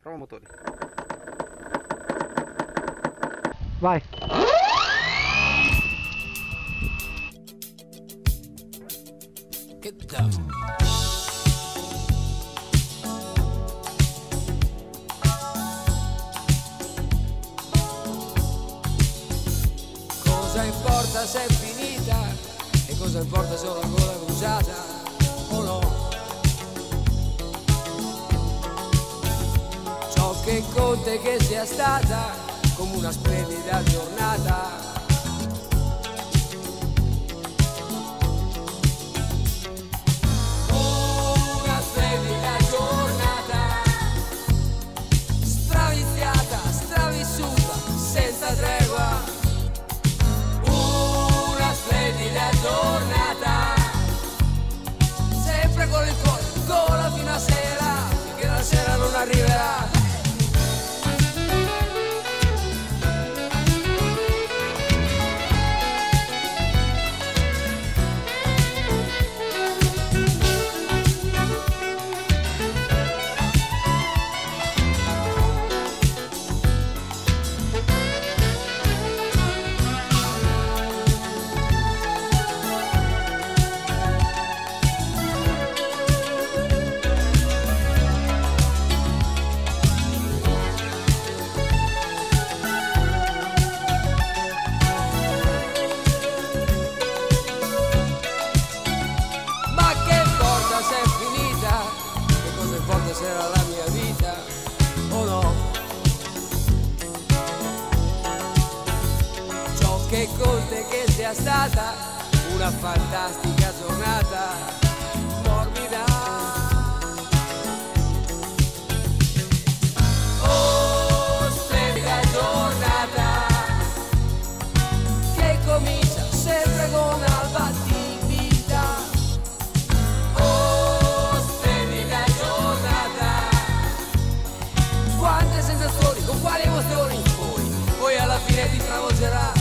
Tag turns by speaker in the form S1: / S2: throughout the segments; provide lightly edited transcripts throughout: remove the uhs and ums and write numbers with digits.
S1: Prova motore.
S2: Vai.
S3: Get down. Cosa importa se è finita e cosa importa se ho la gola bruciata o no? Ciò che conta è che sia stata come una splendida giornata. Una splendida giornata, straviziata, stravissuta, senza tregua. Una splendida giornata, sempre con il cuore, gola fino a sera, finché la sera non arriverà. Se era la mia vita o no? Ciò che conta è che sia stata una fantastica giornata morbida. Oh, splendida giornata che comincia sempre con alba attività. Sensazioni, con quali emozioni poi alla fine ti travolgerà.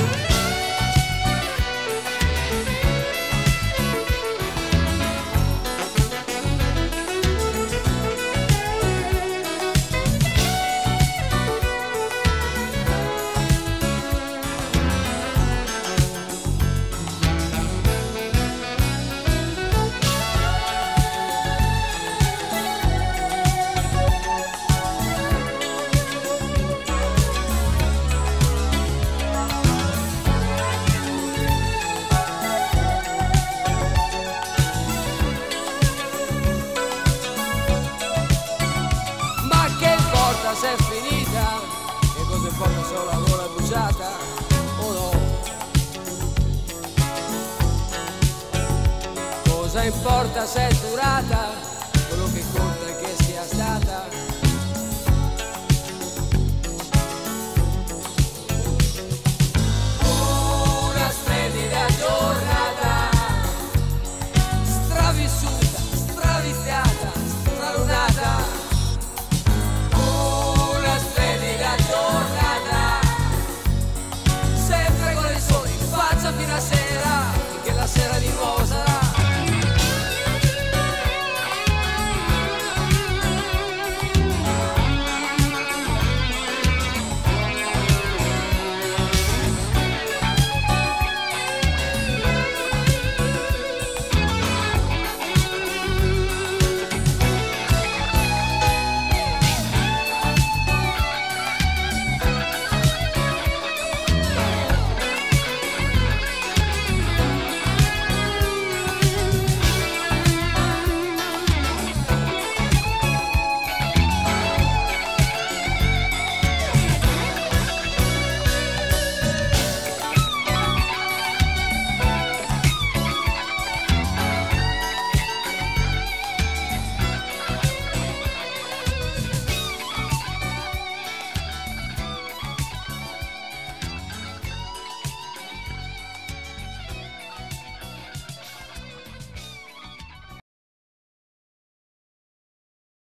S3: Se è finita, che cosa importa se ho la gola bruciata o no? Cosa importa se è durata, quello che conta è che sia stata. Una splendida giornata, stravissuta, straviziata, stralunata. Fino a sera, finché la sera di nuovo sarà.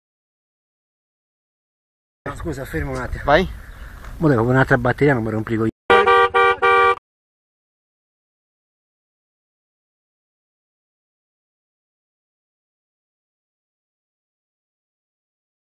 S2: Scusa, fermo un attimo.
S1: Vai.
S2: Volevo un'altra batteria, non mi rompi i coglioni.